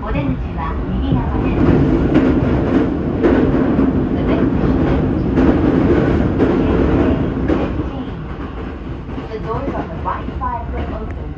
お出口は右側です。The next station is Gateway 15. The doors on the right side will open.